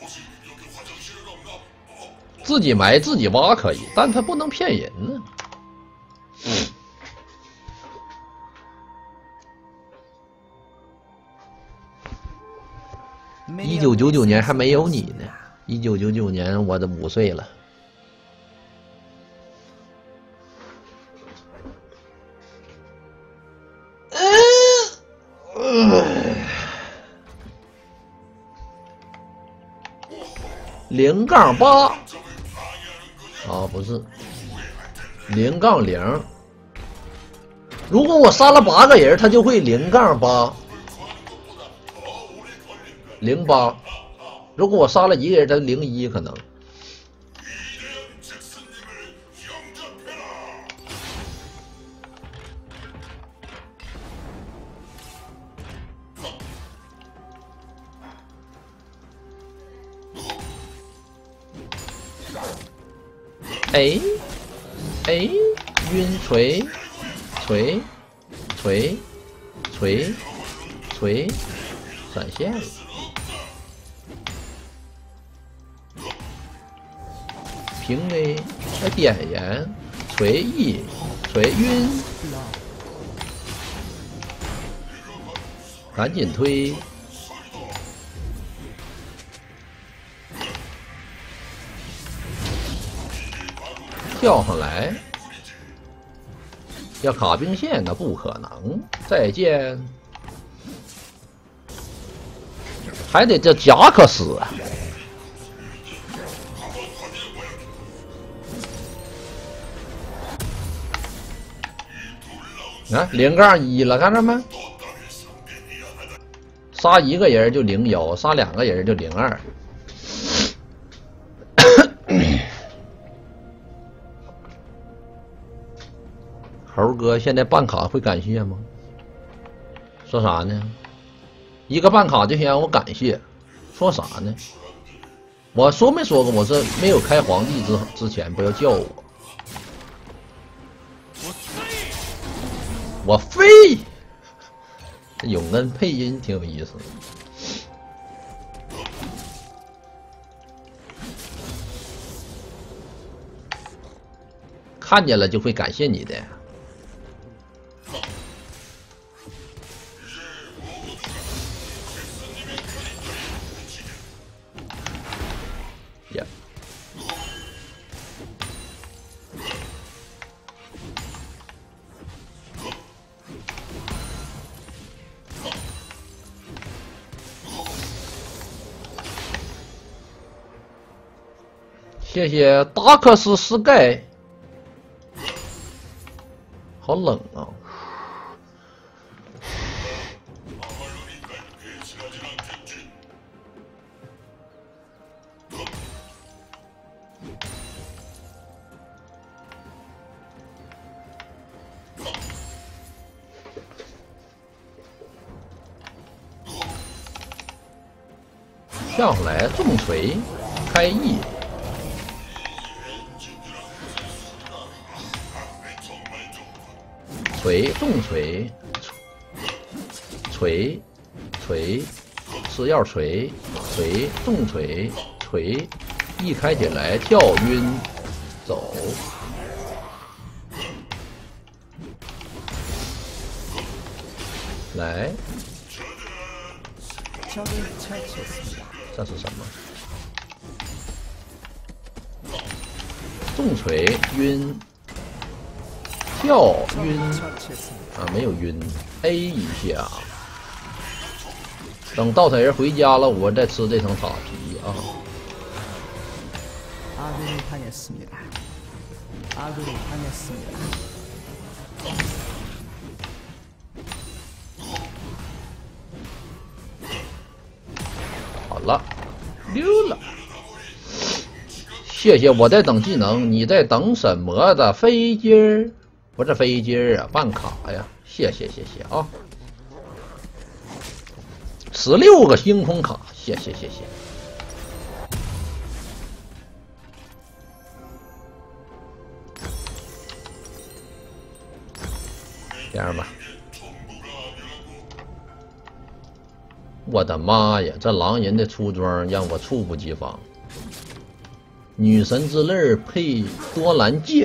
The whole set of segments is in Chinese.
自己埋自己挖可以，但他不能骗人呢。1999年还没有你呢，1999年我都5岁了。0-8啊，不是0-0。如果我杀了8个人，他就会0-8。08，如果我杀了1个人，他01可能。哎，晕锤，锤，闪现了。平 A， 点燃，锤 E， 锤晕，赶紧推。跳上来，要卡兵线那不可能。再见，还得叫贾克斯啊！啊，0-1了，看着没？杀1个人就01，杀2个人就02。猴哥现在办卡会感谢吗？说啥呢？一个办卡就想让我感谢，说啥呢？我说没说过我是没有开皇帝之前不要叫我。我飞，永恩配音挺有意思的。看见了就会感谢你的。呀，谢谢达克斯斯盖。好冷啊！跳上来重锤，开 E。锤重锤，锤，吃药锤，重锤，一开起来跳晕，走，来，这是什么？重锤晕。跳晕啊，没有晕 ，A 一下。等稻草人回家了，我再吃这层塔皮啊。好了，溜了。谢谢，我在等技能，你在等什么的？飞机儿。不是飞机啊，办卡呀！谢谢啊！16个星空卡，谢谢。这样吧， 我的妈呀！这狼人的出装让我猝不及防。女神之泪配多兰戒，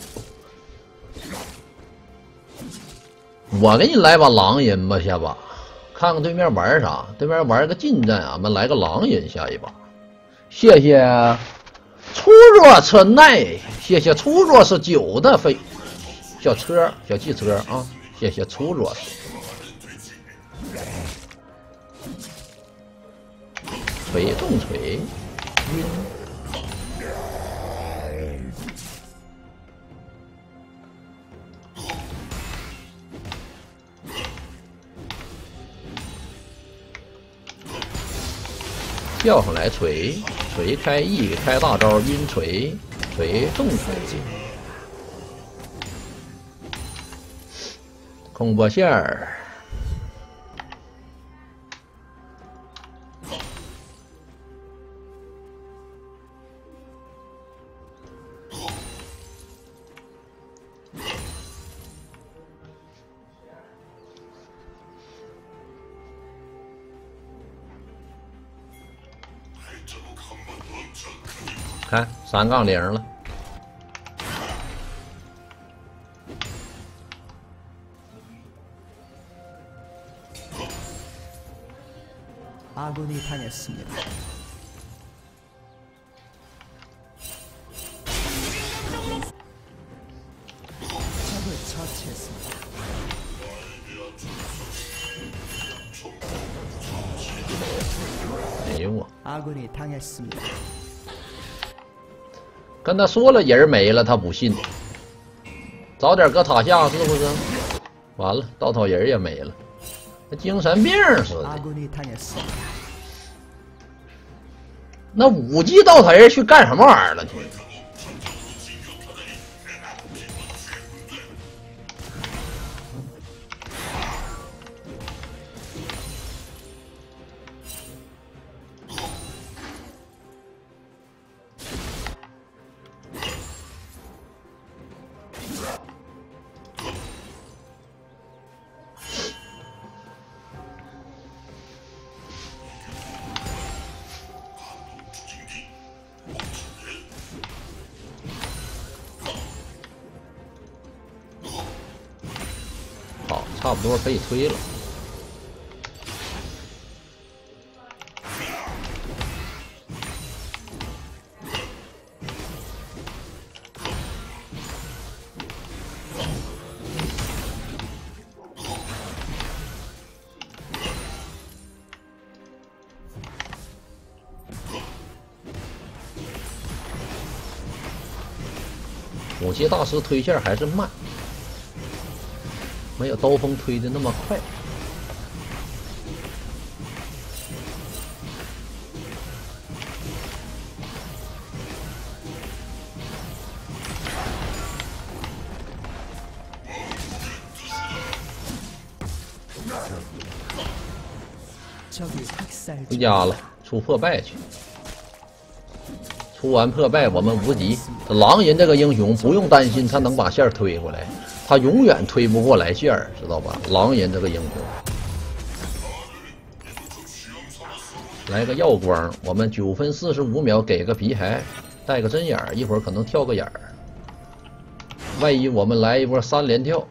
我给你来把狼人吧，下把看看对面玩啥。对面玩个近战，俺们来个狼人下一把。谢谢出若车耐，谢谢出若是9的飞小车小汽车啊！谢谢出若是。锤重锤晕。跳上来锤，锤开 E 开大招晕锤，锤重锤，空波线儿。看3杠0了， 아군이 당했습니다. 적을 처치했습니다. 아군이 당했습니다. 跟他说了人没了，他不信。早点搁塔下是不是？完了，稻草人也没了，那精神病似的。那5级稻草人去干什么玩意儿了去？好，差不多可以推了。武器大师推线还是慢。没有刀锋推的那么快。回家了，出破败去。出完破败，我们无敌。狼人这个英雄不用担心他能把线推回来。他永远推不过来线儿，知道吧？狼人这个英雄，来个耀光，我们9分45秒给个皮骸，带个针眼儿，一会儿可能跳个眼儿。万一我们来一波3连跳，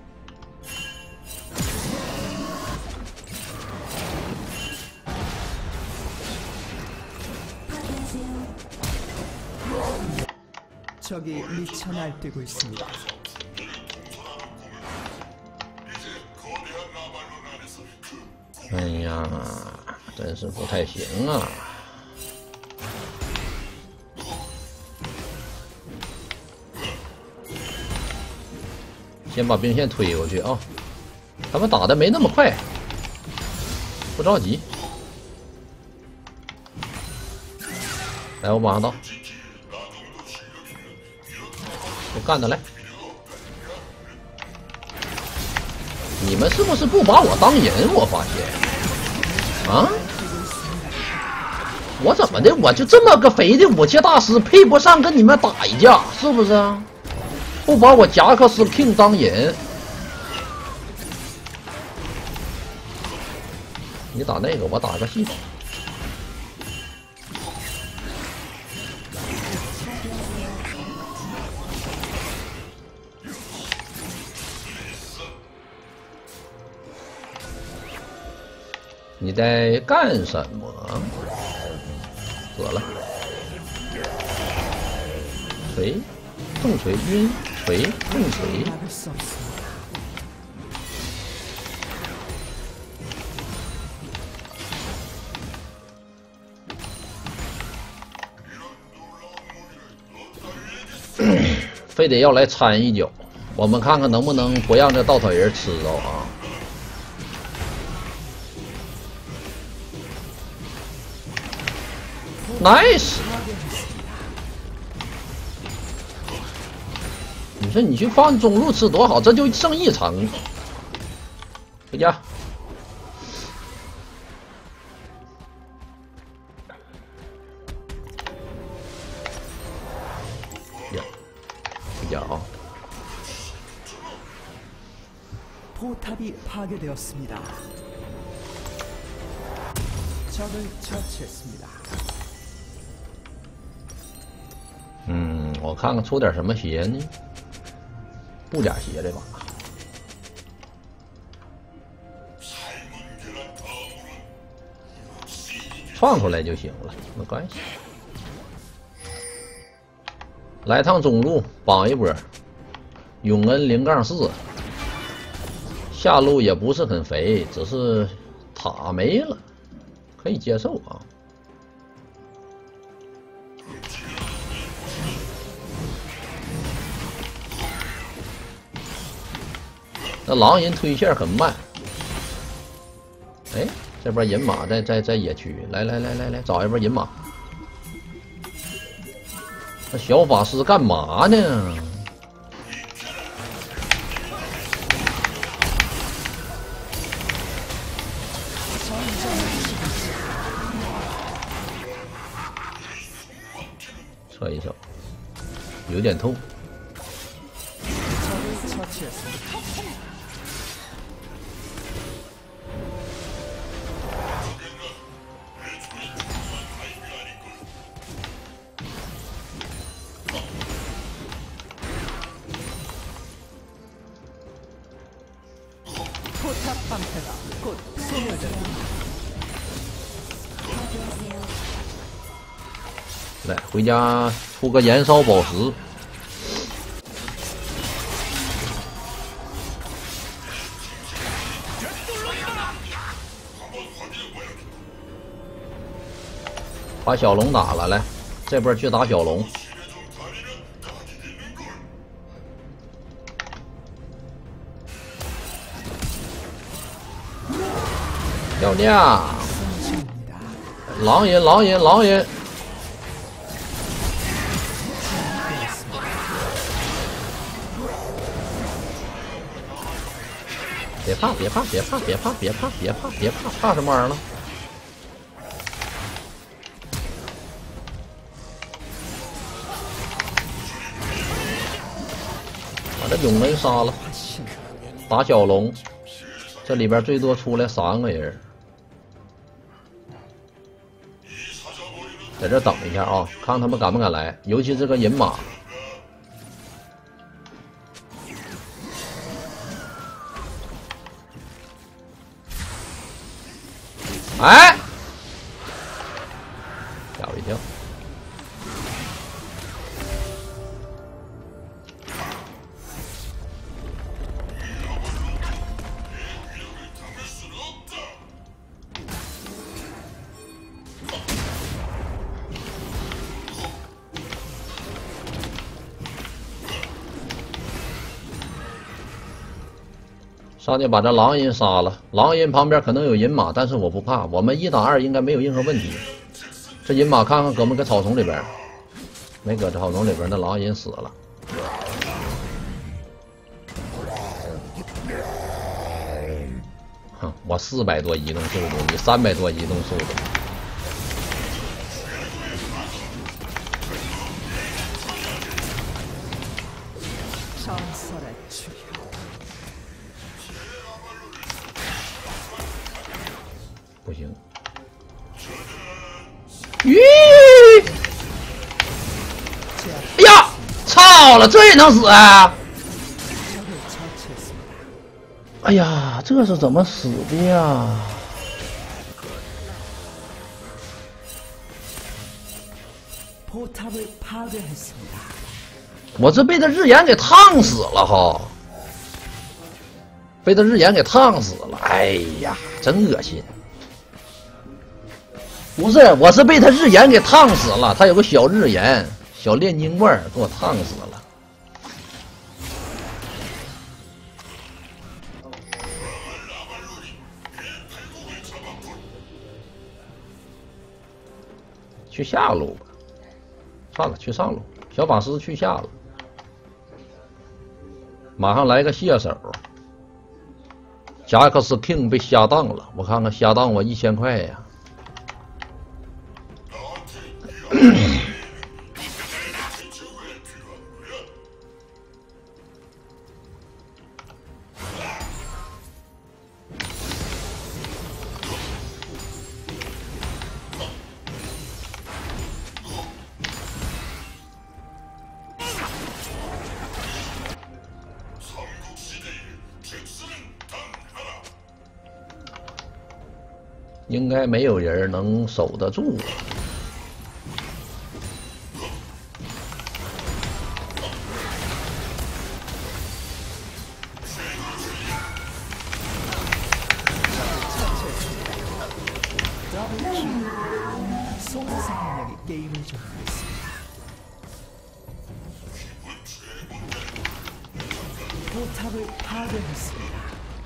적이 미쳐 날뛰고 있습니다. 哎呀，真是不太行啊！先把兵线推过去啊！他们打的没那么快，不着急。来，我马上到，我干他来！你们是不是不把我当人？我发现，啊，我怎么的？我就这么个肥的武器大师，配不上跟你们打一架，是不是？不把我夹克斯 King 当人？ 你打那个，我打个系统。你在干什么？死了！锤，重锤晕，锤，重锤。 막을 수 없습니다. 음, 非得要来掺一脚，我们看看能不能不让这稻草人吃着啊 ！Nice！ 你说你去放中路吃多好，这就剩一层。回家。回家啊！ 포탑이 파괴되었습니다. 적을 처치했습니다. 我看看出点什么鞋呢？布甲鞋这把，创出来就行了，没关系。来趟中路绑一波，永恩0-4，下路也不是很肥，只是塔没了，可以接受啊。 那狼人推线很慢，哎，这边银马在野区，来，找一波银马。那小法师干嘛呢？撤一撤，有点痛。 적을 처치했습니다. 포탑 방패가 곧 소멸됩니다. 来，回家出个燃烧宝石。把小龙打了，来，这波去打小龙。掉价，狼人。 别怕，怕什么玩意儿了？把这永恩杀了，打小龙，这里边最多出来3个人，在这等一下啊，看他们敢不敢来，尤其这个银马。 哎，吓我一跳！上去把这狼人杀了，狼人旁边可能有银马，但是我不怕，我们1打2应该没有任何问题。这银马看看搁没搁草丛里边，没搁草丛里边，那狼人死了。哼，我400多移动速度，你300多移动速度。 전설의 주요. 不行。咦！哎呀，操了，这也能死啊！哎呀，这是怎么死的呀？ 포탑을 파괴했습니다. 我这被他日炎给烫死了哈，被他日炎给烫死了，哎呀，真恶心！不是，我是被他日炎给烫死了，他有个小日炎，小炼金罐给我烫死了。去下路吧。 算了，去上路。小法师去下了，马上来个卸手。贾克斯 King 被瞎当了，我看看瞎当我1000块呀。应该没有人能守得住。 포탑을 파괴했습니다.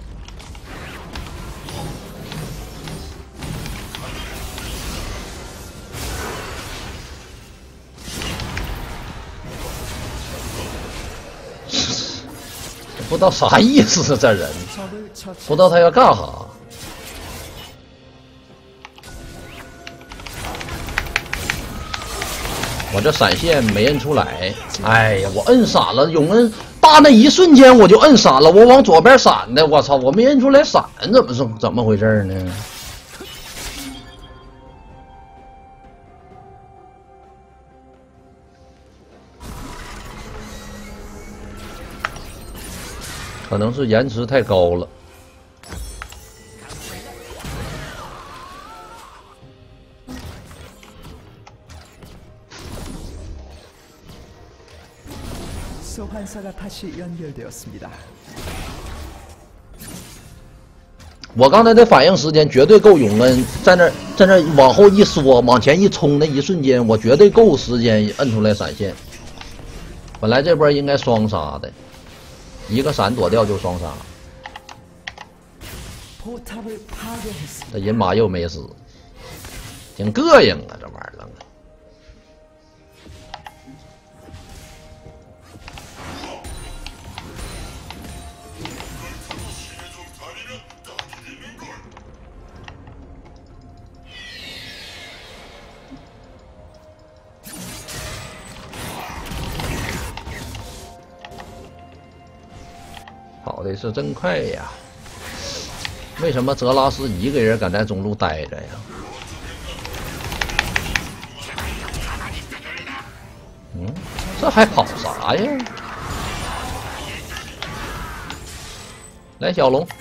不知道啥意思，这人不知道他要干啥。我这闪现没摁出来，哎呀，我摁闪了，永恩大那一瞬间我就摁闪了，我往左边闪的，我操，我没摁出来闪，怎么回事呢？可能是延迟太高了。 소환사가 다시 연결되었습니다. 我刚才的反应时间绝对够永恩在那往后一缩，往前一冲那一瞬间，我绝对够时间摁出来闪现。本来这波应该双杀的。 一个闪躲掉就双杀，这人马又没死，挺膈应啊！这玩意儿扔的。跑的是真快呀！为什么泽拉斯一个人敢在中路待着呀？嗯，这还跑啥呀？来，小龙，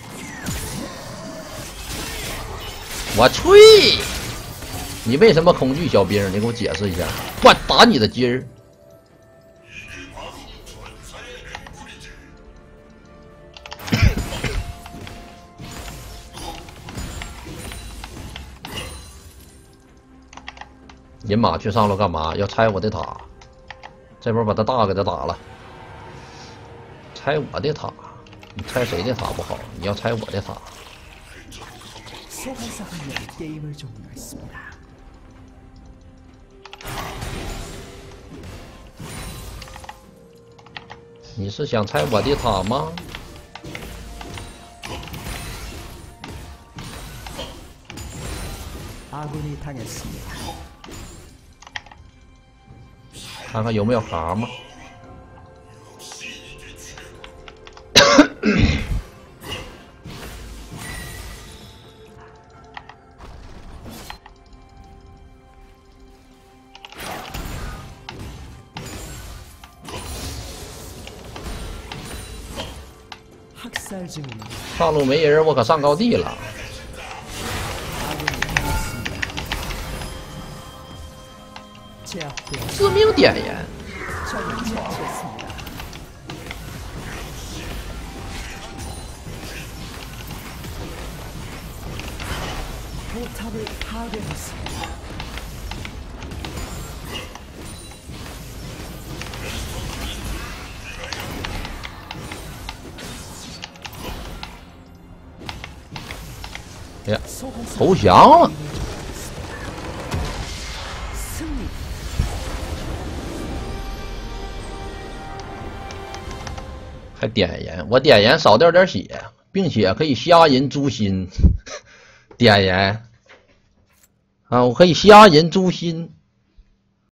我吹！你为什么恐惧小兵？你给我解释一下。我打你的筋儿！ 人马去上路干嘛？要拆我的塔，这波把他大给他打了。拆我的塔，你拆谁的塔不好？你要拆我的塔。你是想拆我的塔吗？ 看看有没有蛤蟆。 학살 중입니다. 上路没人，我可上高地了。 제압되었습니다. 致命点烟， 적을 처치했습니다. 포탑을 파괴했습니다. 야， 소환사 投降了。 승리. 还点烟，我点烟少掉点血，并且可以瞎人诛心。点烟啊，我可以瞎人诛心。